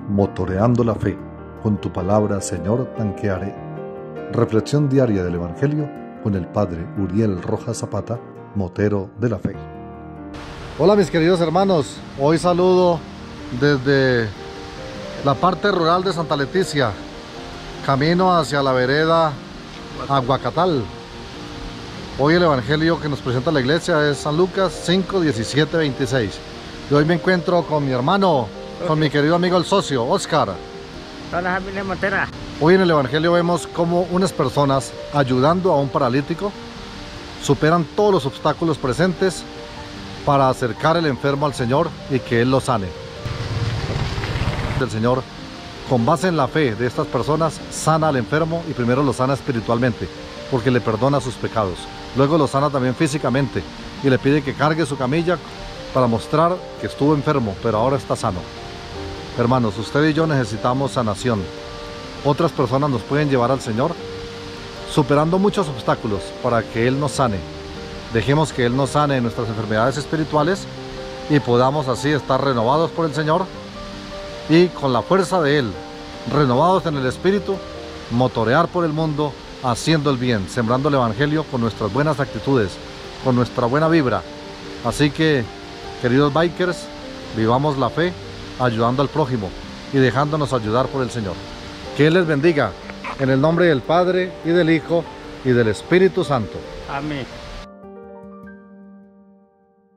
Motoreando la fe, con tu palabra, Señor, tanquearé. Reflexión diaria del Evangelio con el Padre Uriel Rojas Zapata, motero de la fe. Hola mis queridos hermanos, hoy saludo desde la parte rural de Santa Leticia, camino hacia la vereda Aguacatal. Hoy el Evangelio que nos presenta la iglesia es San Lucas 5, 17, 26. Y hoy me encuentro con mi hermano, con mi querido amigo el socio, Oscar. Hola, familia motera. Hoy en el Evangelio vemos cómo unas personas, ayudando a un paralítico, superan todos los obstáculos presentes para acercar el enfermo al Señor y que Él lo sane. El Señor, con base en la fe de estas personas, sana al enfermo y primero lo sana espiritualmente, porque le perdona sus pecados. Luego lo sana también físicamente y le pide que cargue su camilla para mostrar que estuvo enfermo, pero ahora está sano. Hermanos, usted y yo necesitamos sanación. Otras personas nos pueden llevar al Señor superando muchos obstáculos para que Él nos sane. Dejemos que Él nos sane en nuestras enfermedades espirituales y podamos así estar renovados por el Señor y con la fuerza de Él, renovados en el Espíritu, motorear por el mundo haciendo el bien, sembrando el Evangelio con nuestras buenas actitudes, con nuestra buena vibra. Así que, queridos bikers, vivamos la fe ayudando al prójimo y dejándonos ayudar por el Señor. Que Él les bendiga, en el nombre del Padre, y del Hijo, y del Espíritu Santo. Amén.